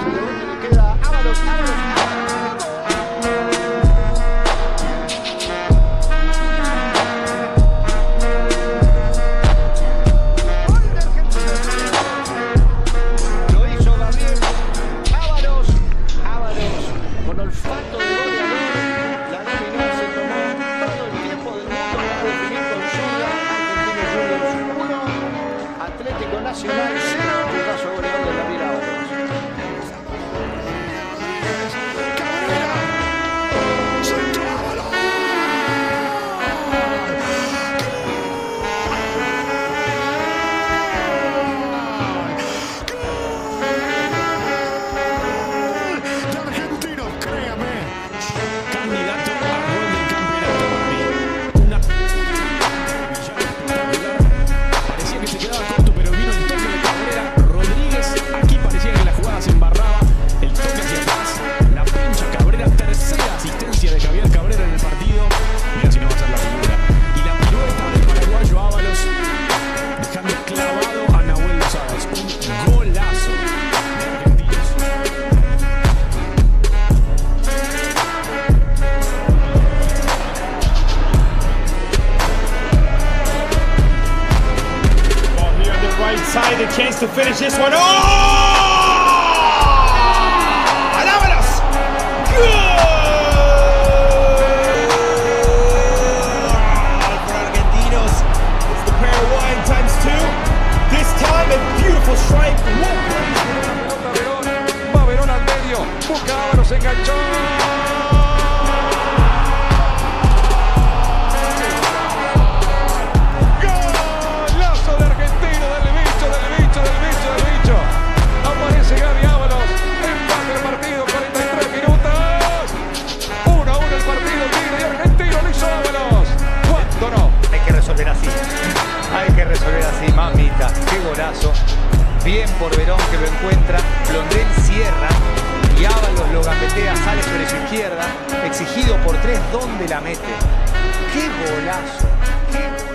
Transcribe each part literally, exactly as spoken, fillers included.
Le queda Ábalos, Ábalos. Olfato de goleador, la nominal se tomó todo el tiempo del mundo para definir con zurda. Argentinos Juniors uno, Atlético Nacional cero, el paso goleador de Gabriel Ábalos. Side, a chance to finish this one. Oh! Ábalos! Goal for Argentinos. It's the pair one times two. This time a beautiful strike. Va Verón al medio. Busca Ábalos, enganchó. Hay que resolver así, mamita. Qué golazo. Bien por Verón que lo encuentra. Blondel cierra y Ábalos lo gambetea, sale sobre su izquierda. Exigido por tres, ¿dónde la mete? ¡Qué golazo! ¡Qué golazo!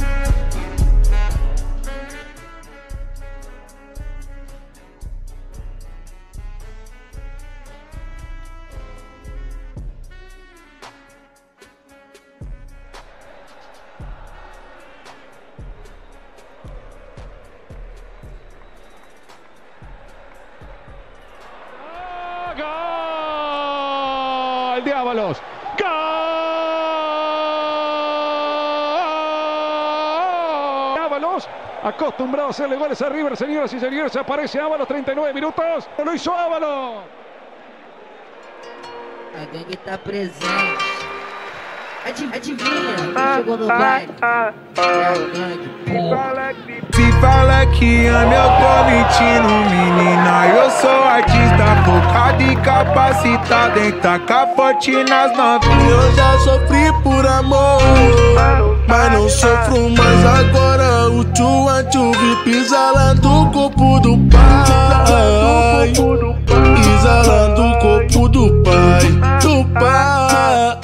¡Gol de Ábalos! ¡Gol! Ábalos, acostumbrado a hacerle goles a River, señoras y señores, aparece Ábalos, treinta y nueve minutos. Lo hizo Ábalos. Alguém que tá presente. Adivinha, quem chegou no baile? É a gangue, porra. Se fala que ame, eu tô mentindo, menina. Eu sou artista, focado e capacitado em tacar forte nas novinhas. Eu já sofri por amor, mas não sofro mais agora. O tchua tchuvi pisalando o corpo do pai, pisalando o corpo do pai, do pai.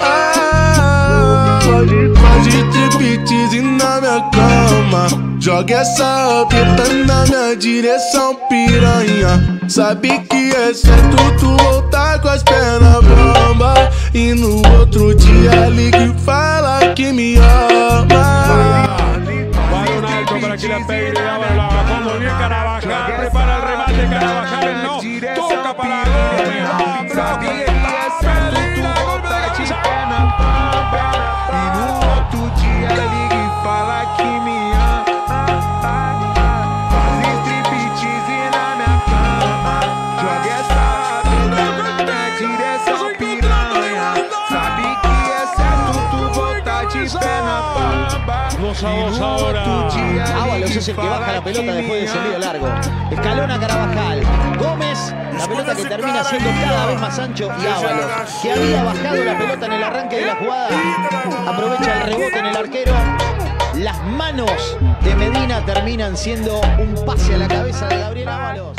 Faz de triptease na minha cama, joga essa pita na minha direção, piranha. Sabe que é certo tu voltar com as pernas bamba e no outro dia liga e fala que me ama. Balón alto para que la pegue, la bajó muy bien Carabajal, prepara el remate, Carabajal no, toca para Gómez, bravo, que está, Pelina, golpe de cabeza. E no outro dia liga e fala que me ama. Faz striptease na minha cama, joga essa vida na direção, piranha. Sabe que é certo tu voltar de pé na bamba. Dos a dos ahora. Ábalos es el que baja la pelota después del sentido largo. Escalona Carabajal. Gómez, la pelota que termina siendo cada vez más ancho. Y Ábalos, que había bajado la pelota en el arranque de la jugada, aprovecha el rebote en el arquero. Las manos de Medina terminan siendo un pase a la cabeza de Gabriel Ábalos.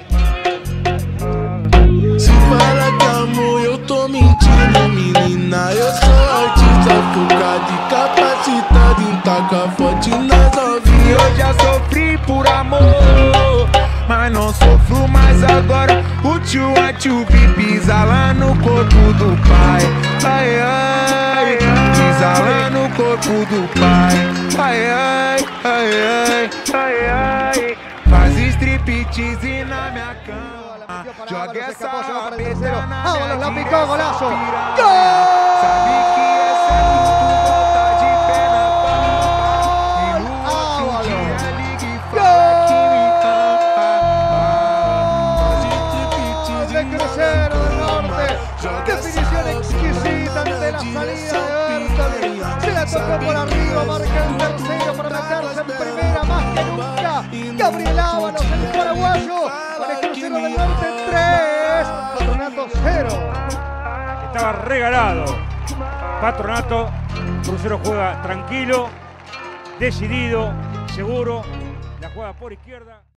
Se fala que amor, eu tô mentindo, menina. Eu sou artista, focado e capacitado em tacar forte nas novinhas. Eu já sofri por amor, mas não sofro mais agora. O tio, a tio pisa lá no corpo do pai. Ai, ai, pisa lá no corpo do pai. Ai, ai, ai, ai, ai, ai. Faz striptease na minha cama. Joga essa rabeta na Ábalos la minha picó, golazo. direção, ¡Gol! sabe que essa é tudo volta de pé na palma. E no outro Ábalos. dia liga e fala que me ama. De Crucero del Norte, definición exquisita ante la salida de Bertoli. Se la tocó por arriba, marca el tercero para meterse en primera más que nunca. Gabriel Ábalos, el paraguayo, para el Crucero del Norte tres, Patronato cero. Estaba regalado. Patronato, Crucero juega tranquilo, decidido, seguro. La juega por izquierda.